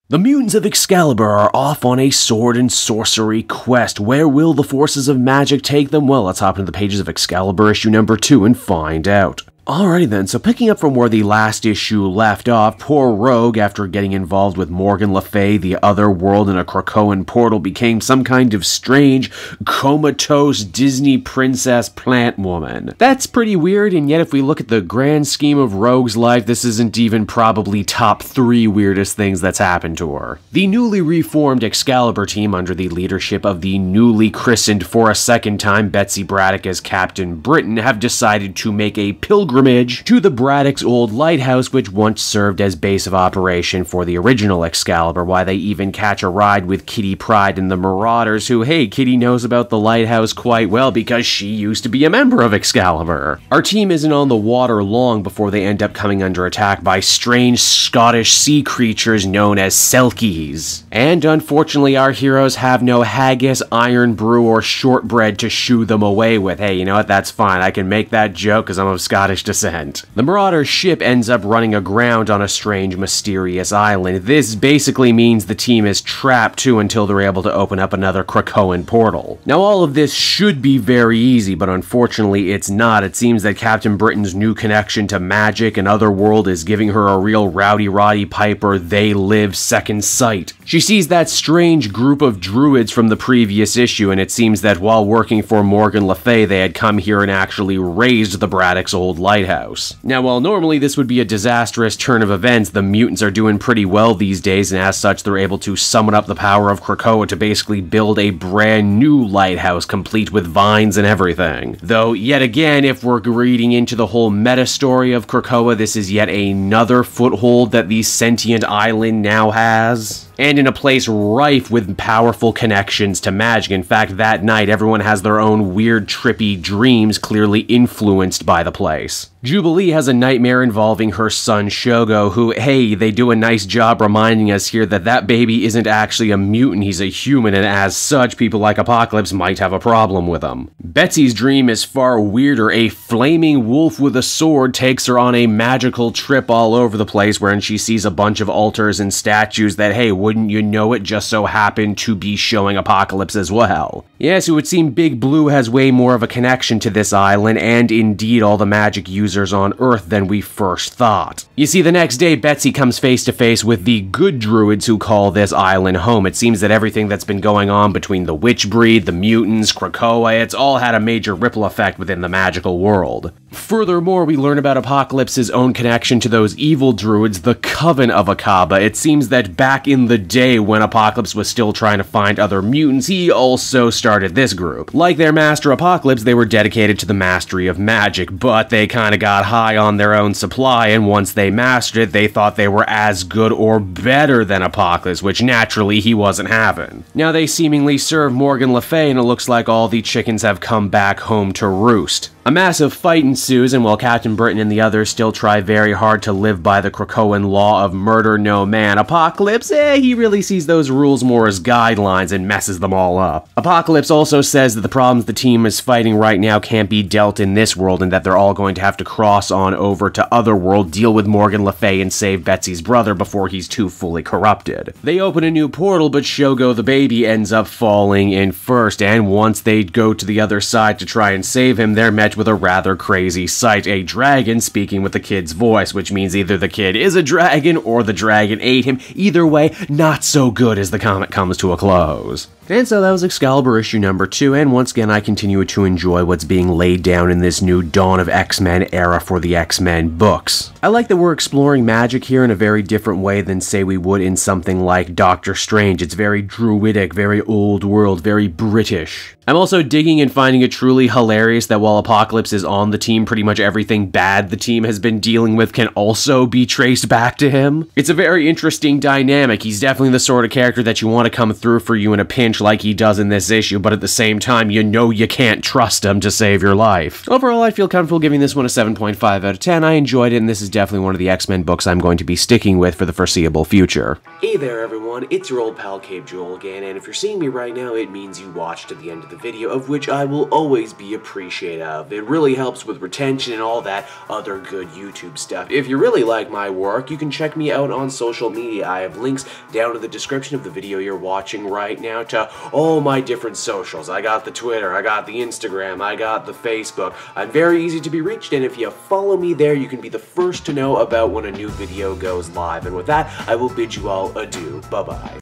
The mutants of Excalibur are off on a sword and sorcery quest. Where will the forces of magic take them? Well, let's hop into the pages of Excalibur issue number 2 and find out. Alrighty then, so picking up from where the last issue left off, poor Rogue, after getting involved with Morgan Le Fay, the other world in a Krakoan portal, became some kind of strange, comatose Disney princess plant woman. That's pretty weird, and yet if we look at the grand scheme of Rogue's life, this isn't even probably top 3 weirdest things that's happened to her. The newly reformed Excalibur team, under the leadership of the newly christened for a second time Betsy Braddock as Captain Britain, have decided to make a pilgrimage to the Braddock's old lighthouse, which once served as base of operation for the original Excalibur. Why, they even catch a ride with Kitty Pryde and the Marauders, who, hey, Kitty knows about the lighthouse quite well because she used to be a member of Excalibur. Our team isn't on the water long before they end up coming under attack by strange Scottish sea creatures known as Selkies. And unfortunately, our heroes have no haggis, iron brew, or shortbread to shoo them away with. Hey, you know what, that's fine, I can make that joke because I'm of Scottish descent. The Marauder ship ends up running aground on a strange, mysterious island. This basically means the team is trapped too until they're able to open up another Krakoan portal. Now, all of this should be very easy, but unfortunately it's not. It seems that Captain Britain's new connection to magic and Otherworld is giving her a real Rowdy Roddy Piper they live second sight. She sees that strange group of druids from the previous issue, and it seems that while working for Morgan Le Fay, they had come here and actually razed the Braddock's old lighthouse. Now, while normally this would be a disastrous turn of events, the mutants are doing pretty well these days, and as such they're able to summon up the power of Krakoa to basically build a brand new lighthouse complete with vines and everything. Though, yet again, if we're reading into the whole meta story of Krakoa, this is yet another foothold that the sentient island now has. And in a place rife with powerful connections to magic. In fact, that night, everyone has their own weird, trippy dreams clearly influenced by the place. Jubilee has a nightmare involving her son Shogo, who, hey, they do a nice job reminding us here that that baby isn't actually a mutant, he's a human, and as such, people like Apocalypse might have a problem with him. Betsy's dream is far weirder. A flaming wolf with a sword takes her on a magical trip all over the place, wherein she sees a bunch of altars and statues that, hey, wouldn't you know it, just so happen to be showing Apocalypse as well. Yes, it would seem Big Blue has way more of a connection to this island, and indeed all the magic users on Earth than we first thought. You see, the next day, Betsy comes face to face with the good druids who call this island home. It seems that everything that's been going on between the witch breed, the mutants, Krakoa, it's all had a major ripple effect within the magical world. Furthermore, we learn about Apocalypse's own connection to those evil druids, the Coven of Akaba. It seems that back in the day when Apocalypse was still trying to find other mutants, he also started this group. Like their master Apocalypse, they were dedicated to the mastery of magic, but they kinda got high on their own supply, and once they mastered it, they thought they were as good or better than Apocalypse, which naturally he wasn't having. Now they seemingly serve Morgan Le Fay, and it looks like all the chickens have come back home to roost. A massive fight ensues, and while Captain Britain and the others still try very hard to live by the Krakoan law of murder no man, Apocalypse, he really sees those rules more as guidelines and messes them all up. Apocalypse also says that the problems the team is fighting right now can't be dealt in this world, and that they're all going to have to cross on over to Otherworld, deal with Morgan Le Fay, and save Betsy's brother before he's too fully corrupted. They open a new portal, but Shogo the baby ends up falling in first, and once they go to the other side to try and save him, they're met with a rather crazy sight. A dragon speaking with the kid's voice, which means either the kid is a dragon or the dragon ate him. Either way, not so good as the comic comes to a close. And so that was Excalibur issue number 2, and once again I continue to enjoy what's being laid down in this new Dawn of X-Men era for the X-Men books. I like that we're exploring magic here in a very different way than say we would in something like Doctor Strange. It's very druidic, very old world, very British. I'm also digging and finding it truly hilarious that while Apocalypse is on the team, pretty much everything bad the team has been dealing with can also be traced back to him. It's a very interesting dynamic. He's definitely the sort of character that you want to come through for you in a pinch much like he does in this issue, but at the same time, you know you can't trust him to save your life. Overall, I feel comfortable giving this one a 7.5 out of 10. I enjoyed it, and this is definitely one of the X-Men books I'm going to be sticking with for the foreseeable future. Hey there everyone, it's your old pal Cape Joel again, and if you're seeing me right now, it means you watched to the end of the video, of which I will always be appreciative of. It really helps with retention and all that other good YouTube stuff. If you really like my work, you can check me out on social media. I have links down in the description of the video you're watching right now to all my different socials. I got the Twitter, I got the Instagram, I got the Facebook. I'm very easy to be reached, and if you follow me there, you can be the first to know about when a new video goes live. And with that, I will bid you all adieu. Bye-bye.